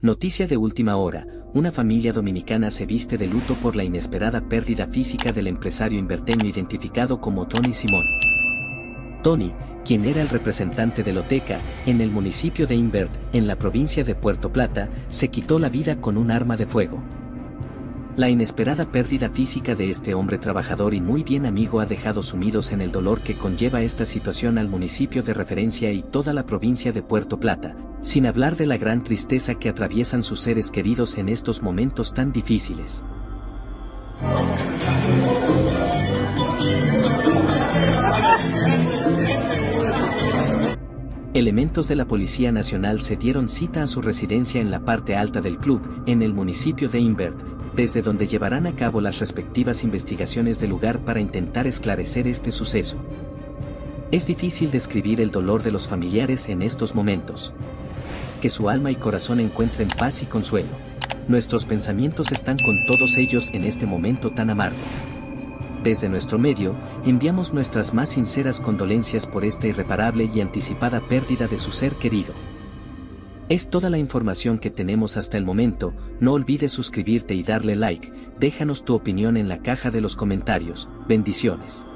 Noticia de última hora, una familia dominicana se viste de luto por la inesperada pérdida física del empresario inverteño identificado como Tony Simón. Tony, quien era el representante de Loteca, en el municipio de Invert, en la provincia de Puerto Plata, se quitó la vida con un arma de fuego. La inesperada pérdida física de este hombre trabajador y muy bien amigo ha dejado sumidos en el dolor que conlleva esta situación al municipio de referencia y toda la provincia de Puerto Plata, sin hablar de la gran tristeza que atraviesan sus seres queridos en estos momentos tan difíciles. Elementos de la Policía Nacional se dieron cita a su residencia en la parte alta del club, en el municipio de Invert, desde donde llevarán a cabo las respectivas investigaciones del lugar para intentar esclarecer este suceso. Es difícil describir el dolor de los familiares en estos momentos. Que su alma y corazón encuentren paz y consuelo. Nuestros pensamientos están con todos ellos en este momento tan amargo. Desde nuestro medio, enviamos nuestras más sinceras condolencias por esta irreparable y anticipada pérdida de su ser querido. Es toda la información que tenemos hasta el momento. No olvides suscribirte y darle like, déjanos tu opinión en la caja de los comentarios. Bendiciones.